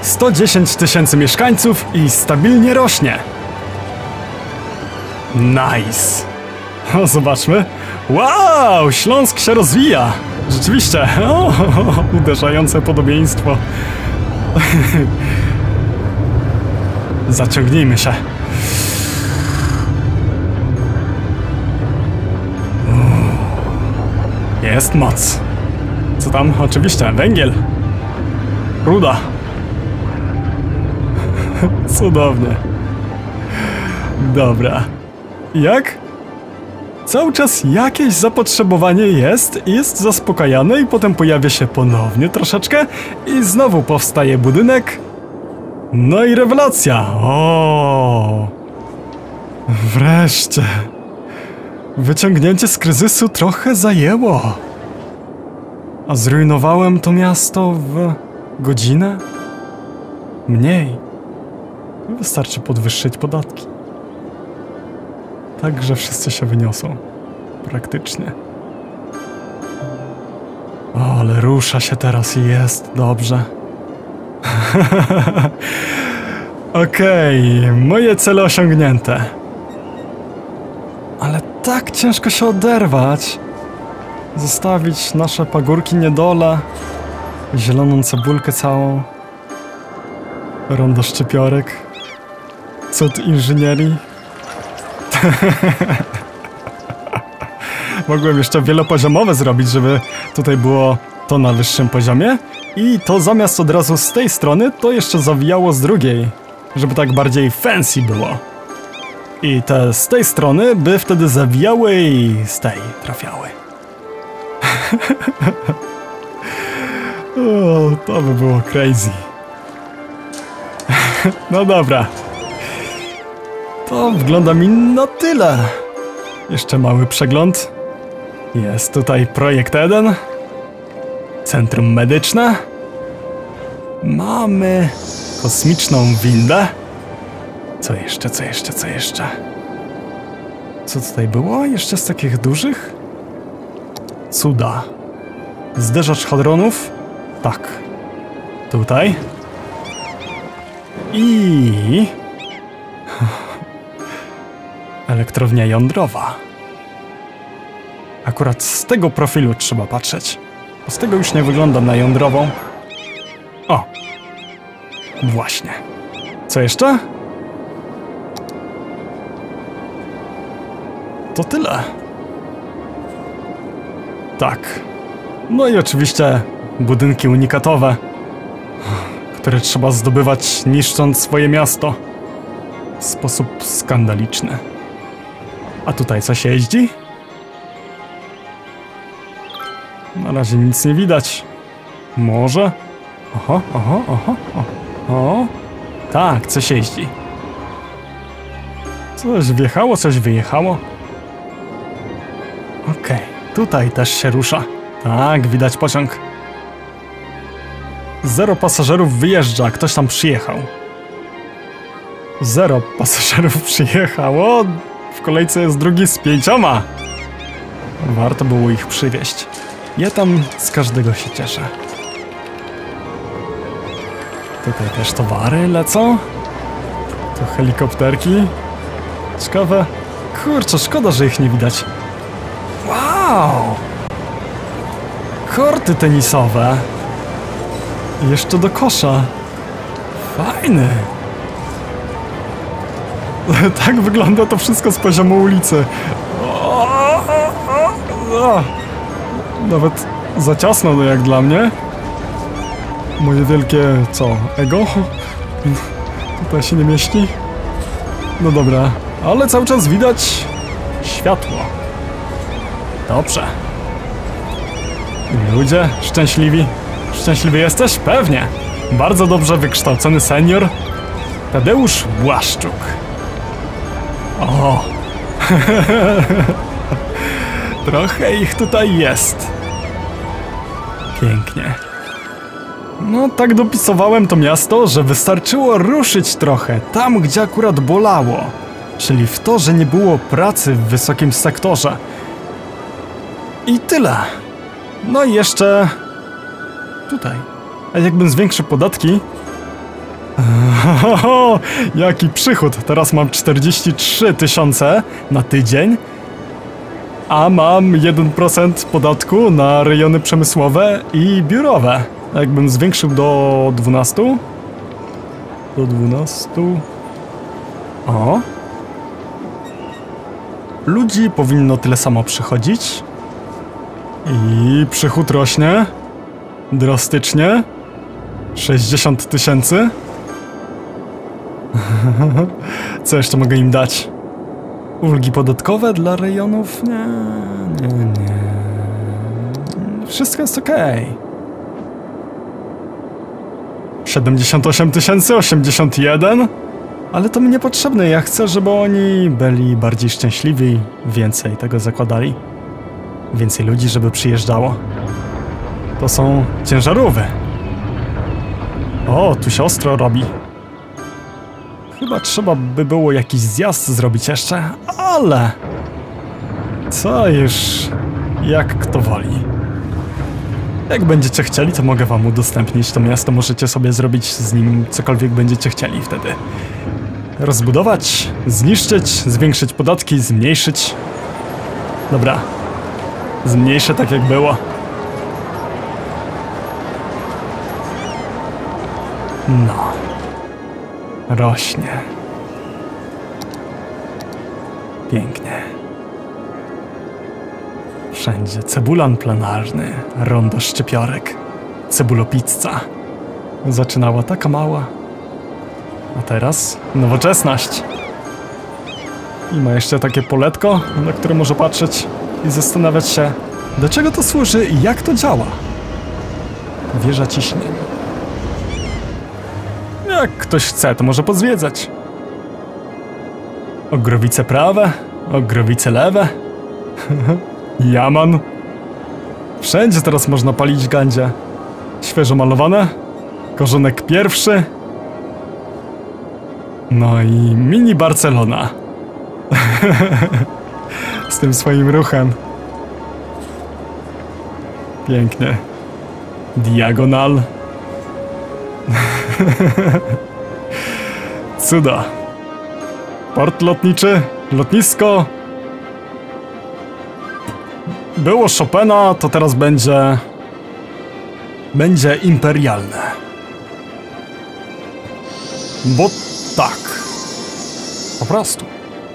110 000 mieszkańców i stabilnie rośnie. Nice. O, zobaczmy. Wow, Śląsk się rozwija. Rzeczywiście. O, uderzające podobieństwo. Zaciągnijmy się. Jest moc. Co tam? Oczywiście, węgiel. Ruda. Cudownie. Dobra. Jak? Cały czas jakieś zapotrzebowanie jest zaspokajane i potem pojawia się ponownie troszeczkę i znowu powstaje budynek. No i rewelacja. O! Wreszcie. Wyciągnięcie z kryzysu trochę zajęło. A zrujnowałem to miasto w godzinę? Mniej. Wystarczy podwyższyć podatki. Tak, że wszyscy się wyniosą. Praktycznie. O, ale rusza się teraz i jest dobrze. Okej, moje cele osiągnięte. Ale tak ciężko się oderwać. Zostawić nasze pagórki niedole. Zieloną cebulkę całą. Rondo szczypiorek. Cud inżynierii. Mogłem jeszcze wielopoziomowe zrobić, żeby tutaj było to na wyższym poziomie. I to zamiast od razu z tej strony, to jeszcze zawijało z drugiej. Żeby tak bardziej fancy było. I te z tej strony by wtedy zawijały i z tej trafiały. O, to by było crazy. No dobra. To wygląda mi na tyle. Jeszcze mały przegląd. Jest tutaj projekt 1. Centrum medyczne. Mamy kosmiczną windę. Co jeszcze, co jeszcze, co jeszcze? Co tutaj było? Jeszcze z takich dużych? Cuda. Zderzacz hadronów? Tak. Tutaj. I... elektrownia jądrowa. Akurat z tego profilu trzeba patrzeć. Bo z tego już nie wygląda na jądrową. O! Właśnie. Co jeszcze? To tyle. Tak. No i oczywiście budynki unikatowe, które trzeba zdobywać, niszcząc swoje miasto w sposób skandaliczny. A tutaj coś jeździ? Na razie nic nie widać. Może? Oho, oho, oho, o. Tak, coś jeździ. Coś wjechało, coś wyjechało. Okej, tutaj też się rusza. Tak, widać pociąg. 0 pasażerów wyjeżdża, ktoś tam przyjechał. 0 pasażerów przyjechało. W kolejce jest drugi z 5. Warto było ich przywieźć. Ja tam z każdego się cieszę. Tutaj też towary lecą. Tu helikopterki. Ciekawe. Kurczę, szkoda, że ich nie widać. Wow! Korty tenisowe. Jeszcze do kosza. Fajny. Tak wygląda to wszystko z poziomu ulicy. Nawet za ciasno to jak dla mnie. Moje wielkie, co, ego? Tutaj się nie mieści. No dobra, ale cały czas widać światło. Dobrze. Ludzie szczęśliwi. Szczęśliwy jesteś? Pewnie. Bardzo dobrze wykształcony senior Tadeusz Błaszczuk. O! Trochę ich tutaj jest. Pięknie. No, tak dopisowałem to miasto, że wystarczyło ruszyć trochę tam, gdzie akurat bolało. Czyli w to, że nie było pracy w wysokim sektorze. I tyle. No i jeszcze... tutaj. A jakbym zwiększył podatki, Ohoho, jaki przychód! Teraz mam 43 000 na tydzień, a mam 1% podatku na rejony przemysłowe i biurowe. Jakbym zwiększył do 12? Do 12? O! Ludzi powinno tyle samo przychodzić. I przychód rośnie drastycznie. 60 000. Co jeszcze mogę im dać? Ulgi podatkowe dla rejonów? Nie. Wszystko jest okej. 78 000, 81. Ale to mi niepotrzebne. Ja chcę, żeby oni byli bardziej szczęśliwi. Więcej tego zakładali. Więcej ludzi, żeby przyjeżdżało. To są ciężarówki. O, tu się ostro robi. Chyba trzeba by było jakiś zjazd zrobić jeszcze, ale... Co już... Jak kto woli. Jak będziecie chcieli, to mogę wam udostępnić to miasto. Możecie sobie zrobić z nim cokolwiek będziecie chcieli wtedy. Rozbudować, zniszczyć, zwiększyć podatki, zmniejszyć. Dobra. Zmniejszę tak jak było. No. Rośnie. Pięknie. Wszędzie cebulan planarny, rondo szczypiorek, cebulopizza. Zaczynała taka mała, a teraz nowoczesność. I ma jeszcze takie poletko, na które może patrzeć i zastanawiać się, do czego to służy i jak to działa. Wieża ciśnienia. Jak ktoś chce, to może pozwiedzać. Ogrowice prawe, ogrowice lewe. Jaman. Wszędzie teraz można palić gandzie. Świeżo malowane. Korzonek pierwszy. No i mini Barcelona. Z tym swoim ruchem. Pięknie. Diagonal. Cuda. Port lotniczy, lotnisko. Było Chopina, to teraz będzie imperialne. Bo tak. Po prostu.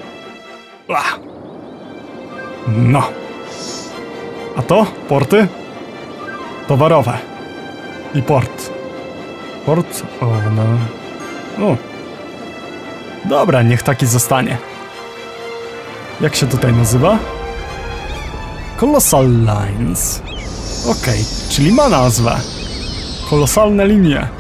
No. A to porty towarowe. I port. Port, no. Dobra, niech taki zostanie. Jak się tutaj nazywa? Colossal Lines. Okej, czyli ma nazwę. Kolosalne linie.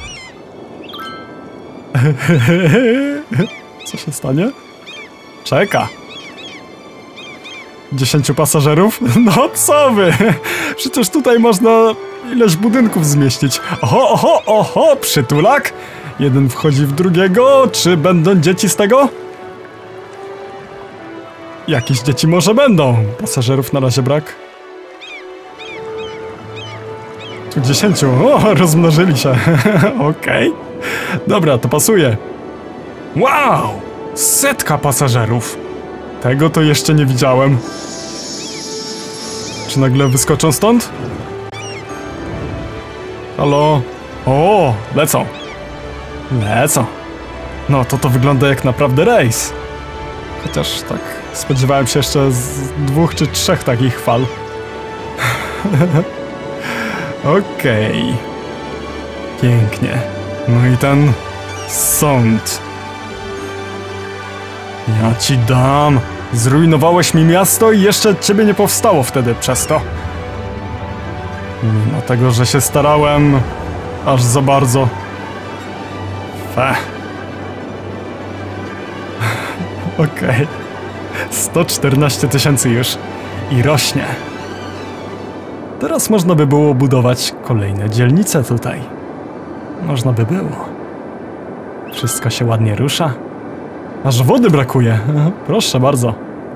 Co się stanie? Czeka. 10 pasażerów? No co wy? Przecież tutaj można ileś budynków zmieścić. Oho, przytulak? Jeden wchodzi w drugiego, czy będą dzieci z tego? Jakieś dzieci może będą. Pasażerów na razie brak. Tu 10. O, rozmnożyli się. Okej. Dobra, to pasuje. Wow! 100 pasażerów. Tego to jeszcze nie widziałem. Czy nagle wyskoczą stąd? Halo? O, lecą. Lecą. No, to wygląda jak naprawdę rejs. Chociaż tak spodziewałem się jeszcze z 2 czy 3 takich fal. Okej. Pięknie. No i ten sąd. Ja ci dam. Zrujnowałeś mi miasto i jeszcze ciebie nie powstało wtedy przez to. Mimo tego, że się starałem aż za bardzo. Okej. 114 000 już. I rośnie. Teraz można by było budować kolejne dzielnice tutaj. Można by było. Wszystko się ładnie rusza. Aż wody brakuje. Proszę bardzo.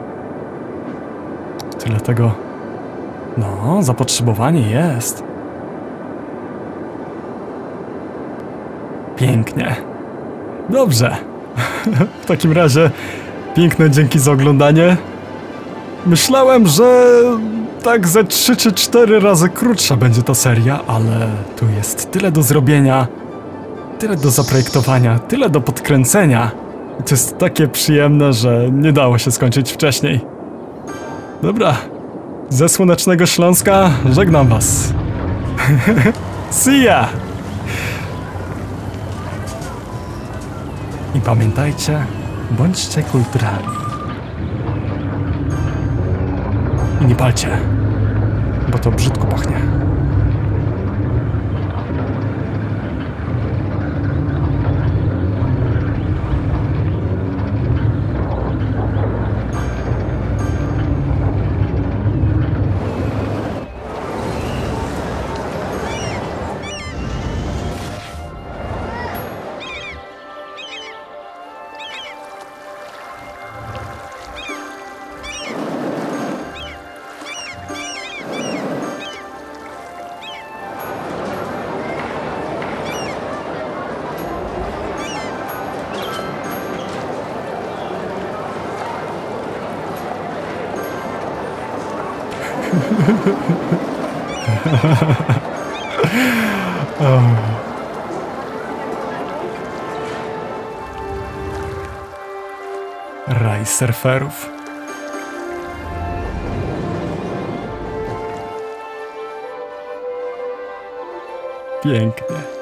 Tyle tego... No, zapotrzebowanie jest. Pięknie. Dobrze. W takim razie piękne dzięki za oglądanie. Myślałem, że tak ze 3 czy 4 razy krótsza będzie ta seria, ale tu jest tyle do zrobienia, tyle do zaprojektowania, tyle do podkręcenia. I to jest takie przyjemne, że nie dało się skończyć wcześniej. Dobra, ze Słonecznego Śląska żegnam was. See ya! I pamiętajcie, bądźcie kulturalni. I nie palcie, bo to brzydko pachnie. Raj surferów. Pięknie.